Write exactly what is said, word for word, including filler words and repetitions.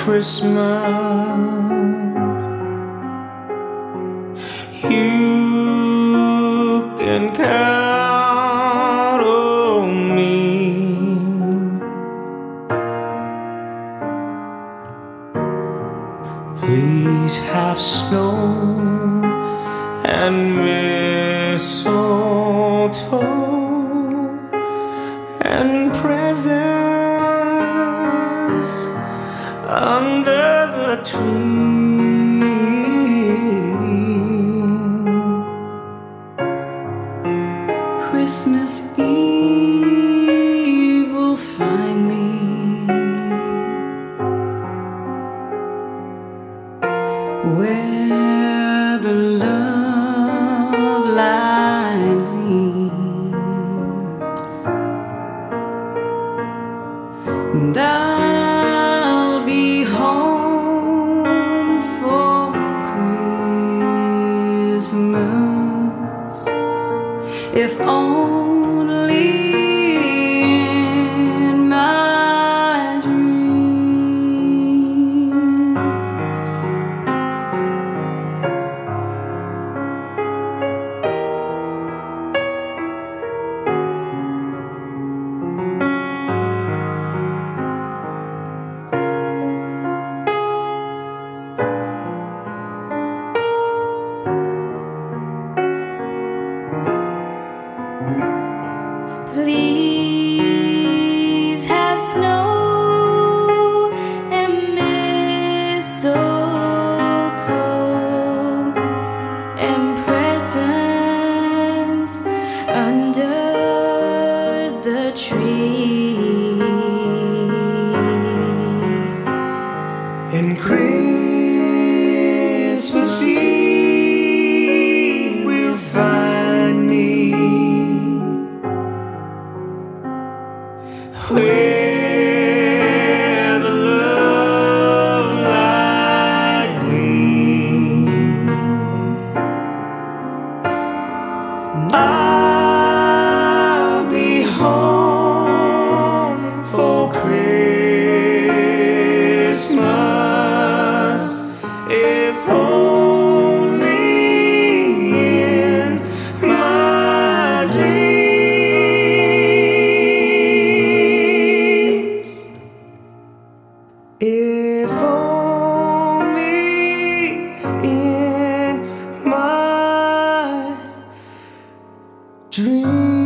Christmas, you can count on me. Please have snow and mistletoe and presents under the tree. Christmas Eve will find me where the love light gleams, and I'll be home for Christmas, if only in my dreams. Please have snow and mistletoe and presents under the tree. And Christmas Eve will find me where the love light gleams. I'll be home for Christmas, if only in my dreams. If only in my dreams.